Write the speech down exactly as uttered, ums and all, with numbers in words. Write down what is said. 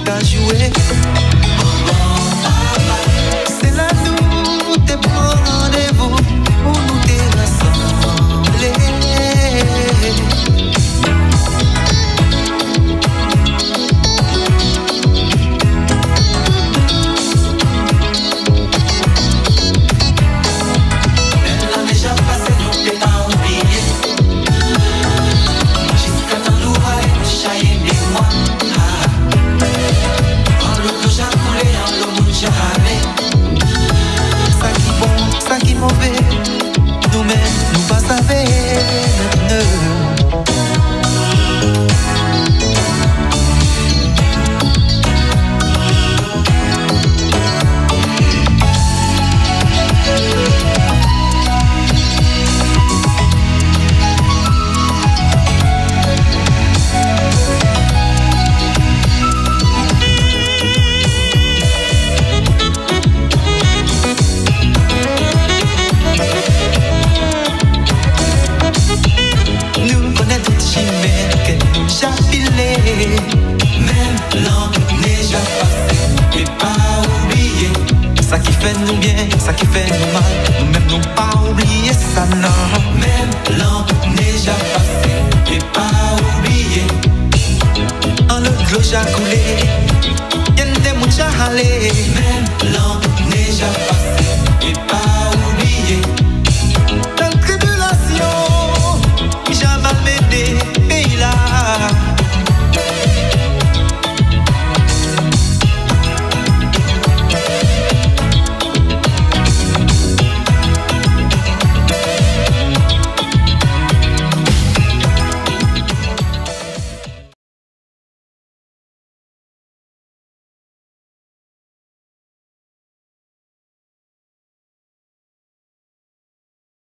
qu'à jouer. C'est là nous te prends rendez-vous pour nous te rassembler. Ça qui mauvais, nous-mêmes, nous pas savons. Même l'année déjà passée, et pas oublier. Ça qui fait nous bien, ça qui fait nous mal, nous-mêmes nous pas oublier ça non. Même l'année déjà passée, et pas oublier. En le cloche a coulé.